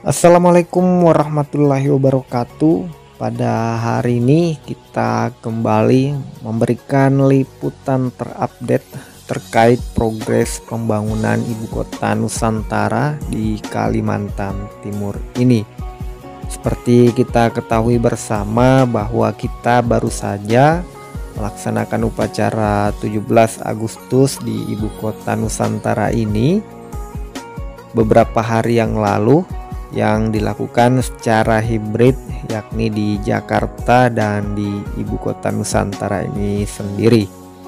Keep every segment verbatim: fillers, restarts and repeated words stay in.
Assalamualaikum warahmatullahi wabarakatuh. Pada hari ini kita kembali memberikan liputan terupdate terkait progres pembangunan ibu kota Nusantara di Kalimantan Timur ini. Seperti kita ketahui bersama bahwa kita baru saja melaksanakan upacara tujuh belas Agustus di ibu kota Nusantara ini beberapa hari yang lalu, yang dilakukan secara hibrid, yakni di Jakarta dan di ibu kota Nusantara ini sendiri.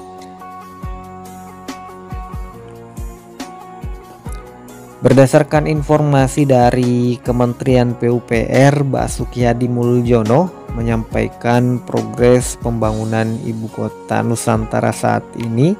Berdasarkan informasi dari Kementerian P U P R, Basuki Hadi Muljono menyampaikan progres pembangunan ibu kota Nusantara saat ini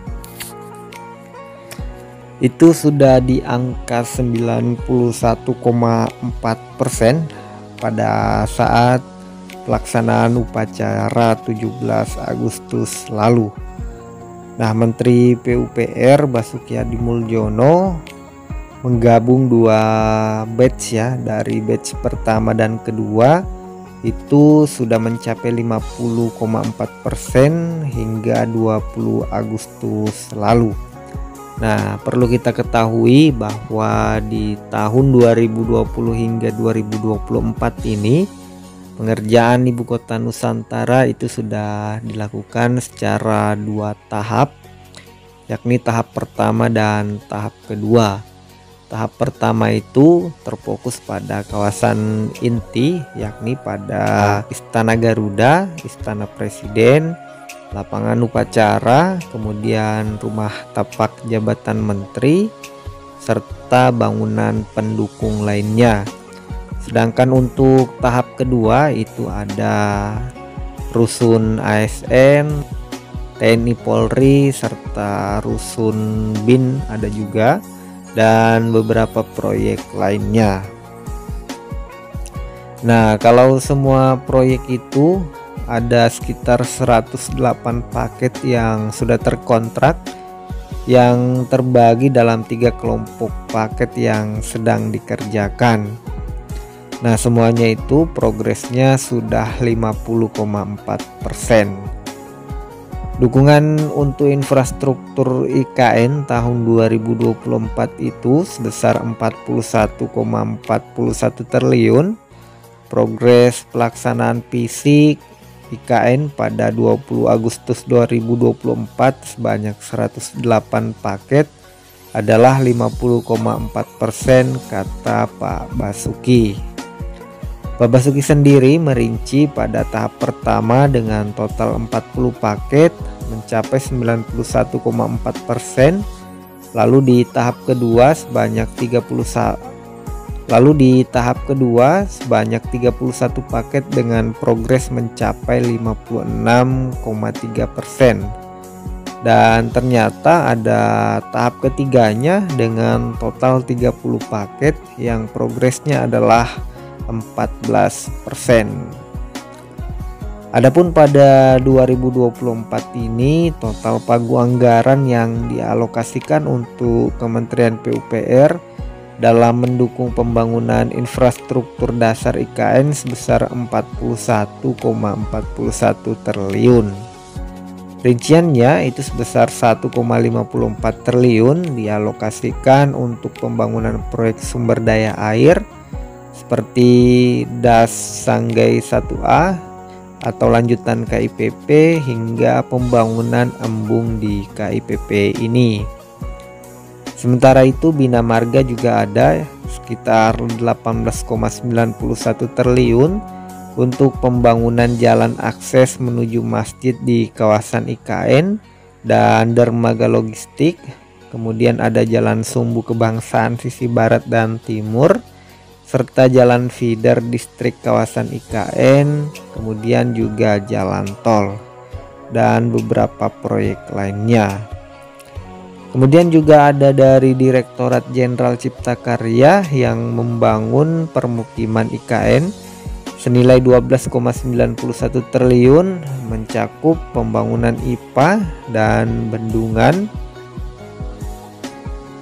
itu sudah di angka sembilan puluh satu koma empat persen pada saat pelaksanaan upacara tujuh belas Agustus lalu. Nah, Menteri P U P R Basuki Hadi Muljono menggabung dua batch ya, dari batch pertama dan kedua itu sudah mencapai lima puluh koma empat persen hingga dua puluh Agustus lalu. Nah, perlu kita ketahui bahwa di tahun dua ribu dua puluh hingga dua ribu dua puluh empat ini pengerjaan ibu kota Nusantara itu sudah dilakukan secara dua tahap, yakni tahap pertama dan tahap kedua. Tahap pertama itu terfokus pada kawasan inti, yakni pada Istana Garuda, Istana Presiden, lapangan upacara, kemudian rumah tapak jabatan menteri, serta bangunan pendukung lainnya. Sedangkan untuk tahap kedua itu ada rusun A S N, T N I Polri, serta rusun B I N ada juga, dan beberapa proyek lainnya. Nah, kalau semua proyek itu ada sekitar seratus delapan paket yang sudah terkontrak, yang terbagi dalam tiga kelompok paket yang sedang dikerjakan. Nah, semuanya itu progresnya sudah lima puluh koma empat persen. Dukungan untuk infrastruktur I K N tahun dua ribu dua puluh empat itu sebesar empat puluh satu koma empat satu triliun. Progres pelaksanaan fisik I K N pada dua puluh Agustus dua ribu dua puluh empat sebanyak seratus delapan paket adalah lima puluh koma empat persen, kata Pak Basuki. Pak Basuki sendiri merinci pada tahap pertama dengan total empat puluh paket mencapai sembilan puluh satu koma empat persen, lalu di tahap kedua sebanyak tiga puluh Lalu di tahap kedua sebanyak tiga puluh satu paket dengan progres mencapai lima puluh enam koma tiga persen. Dan ternyata ada tahap ketiganya dengan total tiga puluh paket yang progresnya adalah empat belas persen. Adapun pada dua ribu dua puluh empat ini total pagu anggaran yang dialokasikan untuk Kementerian P U P R dalam mendukung pembangunan infrastruktur dasar I K N sebesar empat puluh satu koma empat satu triliun. Rinciannya itu sebesar satu koma lima empat triliun dialokasikan untuk pembangunan proyek sumber daya air seperti Das Sanggai satu A atau lanjutan K I P P hingga pembangunan embung di K I P P ini. Sementara itu Bina Marga juga ada sekitar delapan belas koma sembilan satu triliun untuk pembangunan jalan akses menuju masjid di kawasan I K N dan dermaga logistik. Kemudian ada jalan sumbu kebangsaan sisi barat dan timur, serta jalan feeder distrik kawasan I K N, kemudian juga jalan tol dan beberapa proyek lainnya. Kemudian juga ada dari Direktorat Jenderal Cipta Karya yang membangun permukiman I K N senilai dua belas koma sembilan satu triliun, mencakup pembangunan I P A dan bendungan,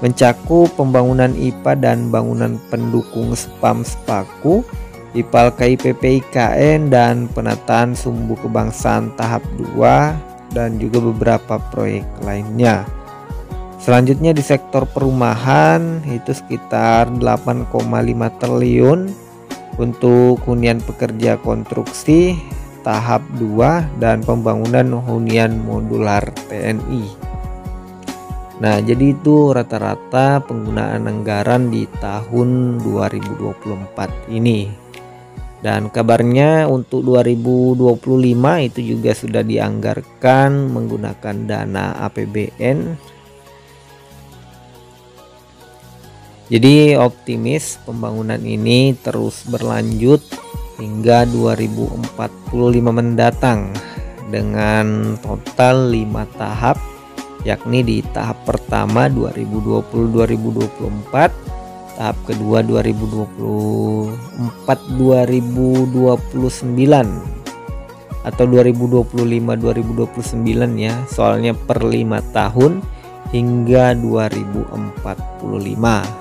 mencakup pembangunan I P A dan bangunan pendukung spam Sepaku, I P A L K I P P I K N, dan penataan sumbu kebangsaan tahap dua, dan juga beberapa proyek lainnya. Selanjutnya di sektor perumahan itu sekitar delapan koma lima triliun untuk hunian pekerja konstruksi tahap dua dan pembangunan hunian modular T N I. Nah, jadi itu rata-rata penggunaan anggaran di tahun dua ribu dua puluh empat ini. Dan kabarnya untuk dua ribu dua puluh lima itu juga sudah dianggarkan menggunakan dana A P B N. Jadi optimis pembangunan ini terus berlanjut hingga dua ribu empat puluh lima mendatang dengan total lima tahap, yakni di tahap pertama dua ribu dua puluh sampai dua ribu dua puluh empat, tahap kedua dua ribu dua puluh empat sampai dua ribu dua puluh sembilan atau dua ribu dua puluh lima sampai dua ribu dua puluh sembilan ya, soalnya per lima tahun hingga dua ribu empat puluh lima.